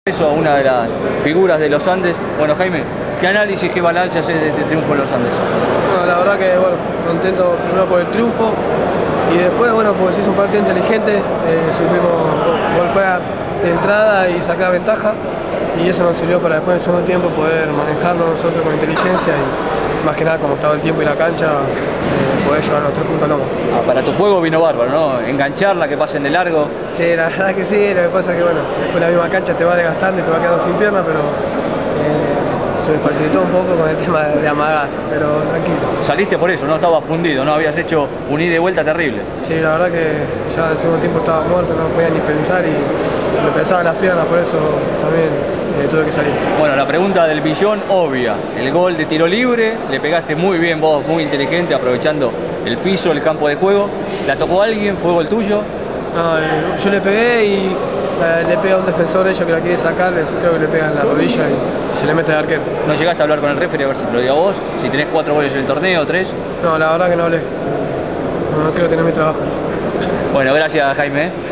Eso a una de las figuras de los Andes. Bueno, Jaime, ¿qué análisis, qué balance haces de este triunfo en los Andes? No, la verdad que bueno, contento primero por el triunfo y después bueno, porque se hizo un partido inteligente, supimos golpear de entrada y sacar ventaja y eso nos sirvió para después en el segundo tiempo poder manejarnos nosotros con inteligencia y más que nada como estaba el tiempo y la cancha, poder llevar los 3 puntos a Lomas. Para tu juego vino bárbaro, ¿no? Engancharla, que pasen de largo. Sí, la verdad que sí, lo que pasa es que bueno, después la misma cancha te va desgastando y te va quedando sin pierna, pero se me facilitó un poco con el tema de amagar, pero tranquilo. Saliste por eso, ¿no? Estabas fundido, ¿no? Habías hecho un ida y vuelta terrible. Sí, la verdad que ya el segundo tiempo estaba muerto, no podía ni pensar y me pesaban las piernas, por eso también tuve que salir. Bueno, la pregunta del billón, obvia. El gol de tiro libre, le pegaste muy bien vos, muy inteligente, aprovechando el piso, el campo de juego. ¿La tocó alguien? ¿Fue gol tuyo? No, yo le pegué y le pega a un defensor de ellos que la quiere sacar, creo que le pega en la rodilla y se le mete al arquero. ¿No llegaste a hablar con el referee a ver si te lo dio a vos? Si tenés 4 goles en el torneo, 3. No, la verdad que no hablé. No quiero tener mi trabajo. Bueno, gracias, Jaime.